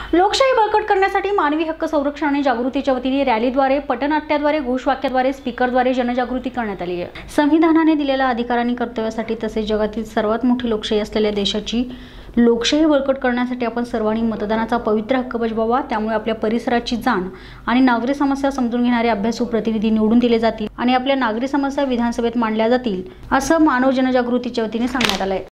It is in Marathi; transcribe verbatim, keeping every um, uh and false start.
लोकशाही बळकट करण्यासाठी मानवी हक्क संरक्षण आणि जागृतीच्या वतीने रॅलीद्वारे, पटनाट्याद्वारे, घोषवाक्याद्वारे, स्पीकरद्वारे जनजागृती करण्यात आली आहे। संविधानाने दिलेल्या अधिकार आणि कर्तव्यासाठी तसेच जगातील सर्वात मोठी लोकशाही असलेल्या देशाची लोकशाही बळकट करण्यासाठी आपण सर्वांनी मतदानाचा पवित्र हक्क बजावावा। त्यामुळे आपल्या परिसराची जाण आणि नागरी समस्या समजून घेणारे अभ्यासू प्रतिनिधी निवडून दिले जातील आणि आपल्या नागरी समस्या विधानसभेत मांडल्या जातील, असं मानव जनजागृतीच्या वतीने सांगण्यात आलं आहे।